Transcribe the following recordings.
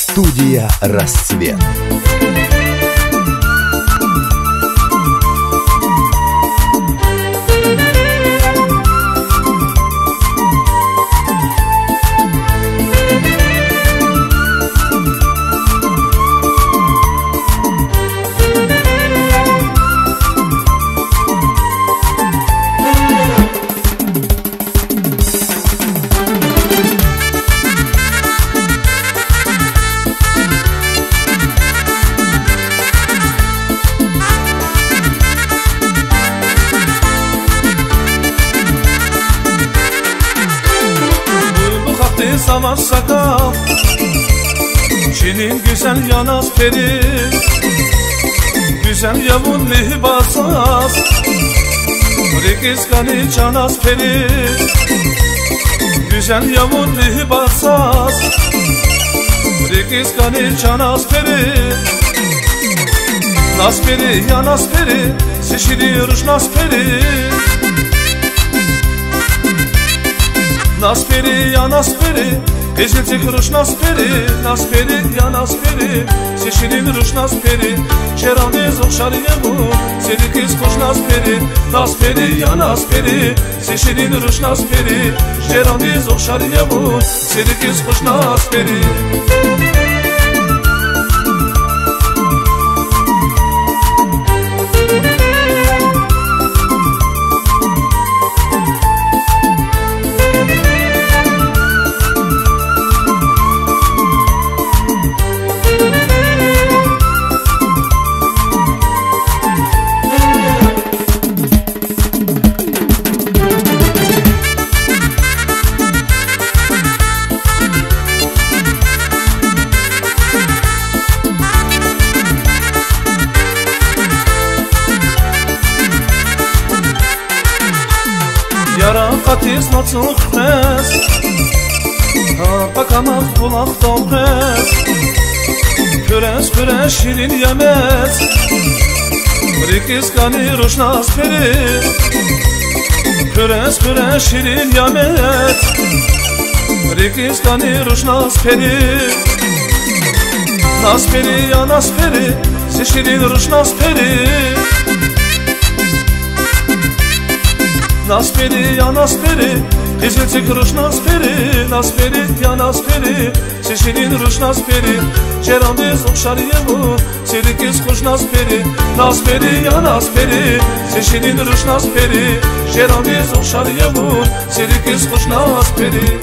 Студия «Рассвет». Savaş sakal Çin'in güzel yanas peri Güzel yavun lihbasas Rikizgani canas peri Güzel yavun lihbasas Rikizgani canas peri Nas peri yanas peri Sişiriyoruz nas peri Nas peri ya nas peri Kızılcık ruş nas peri ya nas peri Sişirin ruş nas peri Şeramiz okşarıya bu Seni kız koş nas peri ya nas peri Sişirin ruş nas peri Şeramiz okşarıya bu Seni kız koş nas peri Yara katiz natsuk pes Bakamak bulak dolpes Püres şirin yemez Rikizgani ruş nas peri Püres şirin yemez Rikizgani ruş nas peri Nas peri ya nas peri Sişirin ruş nas peri Nas peri ya nas peri Kızılcık ruş nas peri ya nas peri Sişirin ruş nas peri Ceramiz okşarıya bu Seni kız koş nas peri ya nas peri Sişirin ruş nas peri Ceramiz okşarıya bu Seni kız koş nas peri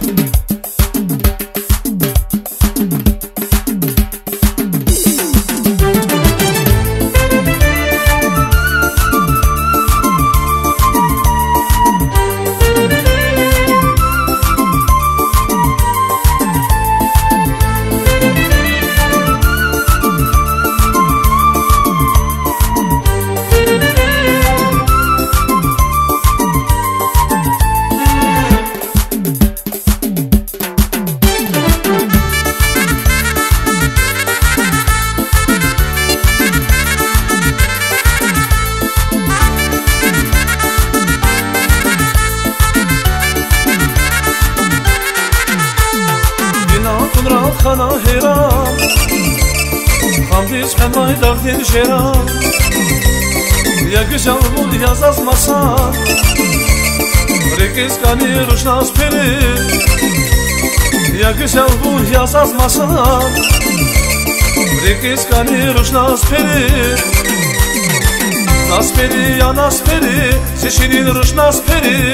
Khana heran Hamdiz henay dağdin şeran Ya güzel bul yaz azmasan Rikizgani ruş nas peri Ya güzel bul yaz azmasan Rikizgani ruş nas peri Nas peri ya nas peri Sişirin ruş nas peri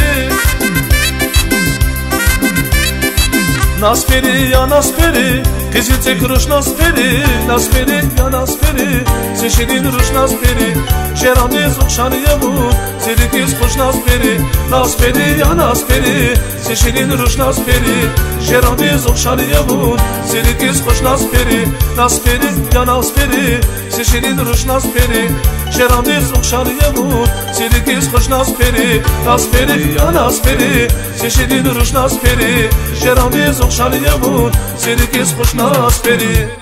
Nas peri ya nas peri Kızılcık ruş nas peri ya nas peri Sişirin ruş nas peri Şeramiz okşarıya bu Seni kız koş nas peri ya nas peri Sişirin ruş nas peri Şeramiz okşarıya bu Seni kız koş nas peri ya nas peri Sişirin ruş nas peri Şeramiz okşarıya bu Seni kız koş nas peri ya nas peri Sişirin ruş nas peri Şeramiz okşarıya bu Seni kız koş nas peri